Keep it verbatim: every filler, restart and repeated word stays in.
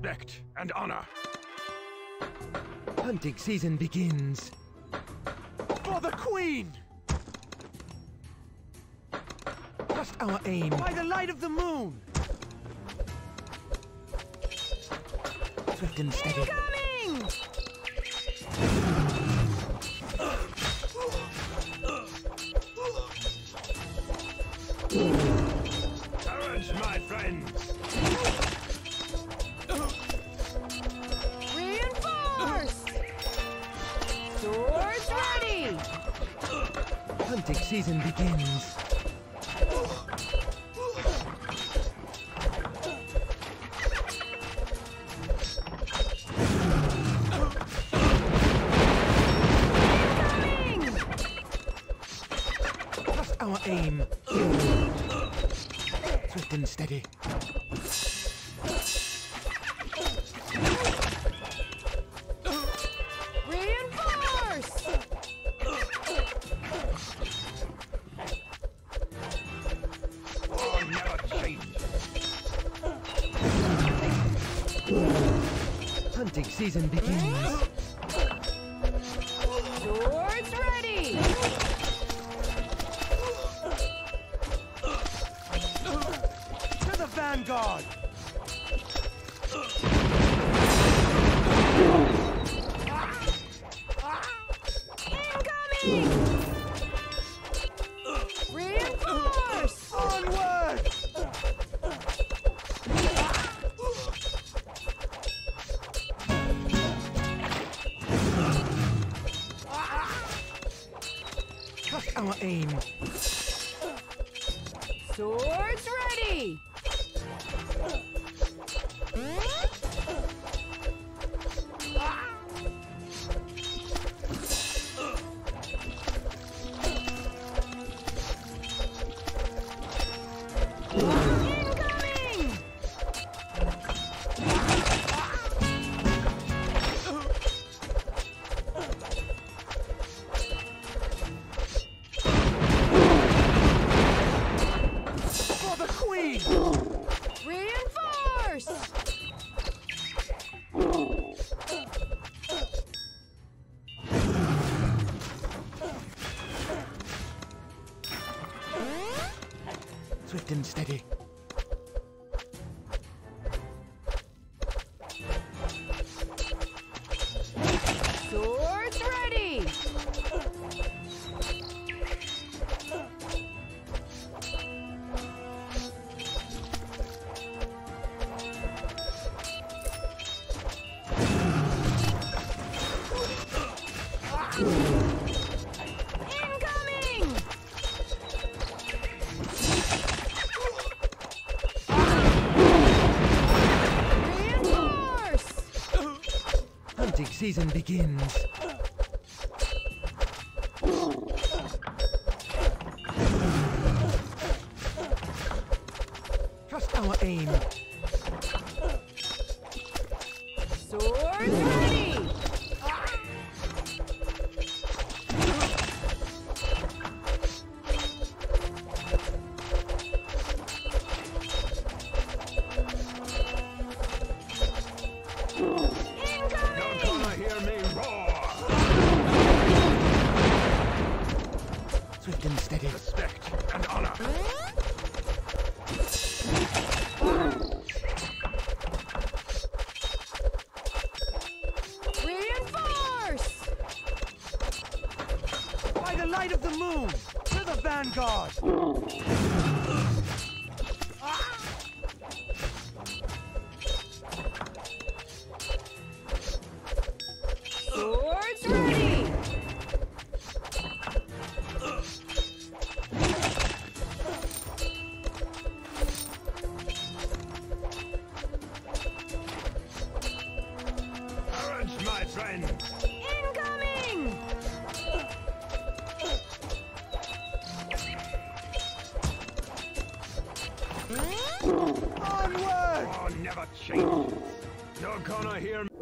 Respect and honor. Hunting season begins. For the Queen! Trust our aim. By the light of the moon! Swift and steady. Incoming! Courage, my friends! Reinforce! Swords ready! Hunting season begins. Incoming! Trust our aim. Swift and steady. Reinforce! Oh, never change! Hunting season begins. Swords ready! To the vanguard! Incoming! Reinforce! Onward! Trust our aim. Swords ready! Incoming! For the Queen! Reinforce! Swift and steady. Swords ready! Incoming! Reinforce! Hunting season begins. Trust our aim. Swords ready! You're gonna hear me roar! Swift and steady. Respect and honor. Reinforce! By the light of the moon! To the vanguard! Swords ready! Courage, my friend! Incoming! Onward! Oh, never change! You're gonna hear me.